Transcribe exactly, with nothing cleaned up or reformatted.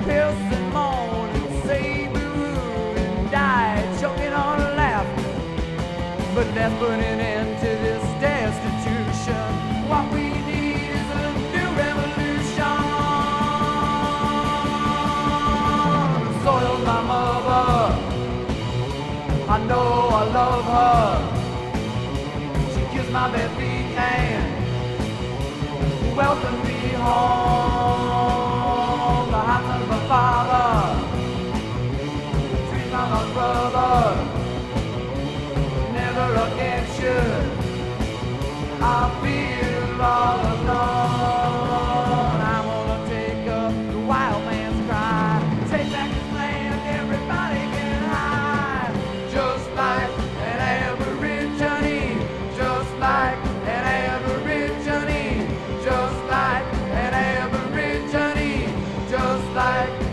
piss and moan and say boo and die choking on laughter. But let's put an end to this destitution. What we need is a new revolution. The soil's my mother, I know I love her. She gives my bare feet hand, welcome me home. The hands of my father, treat my brother. Never again should I feel all alone. I'm gonna take up the wild man's cry, take back this land, everybody get high. Just like an Aborigine, just like an Aborigine, just like an Aborigine, just like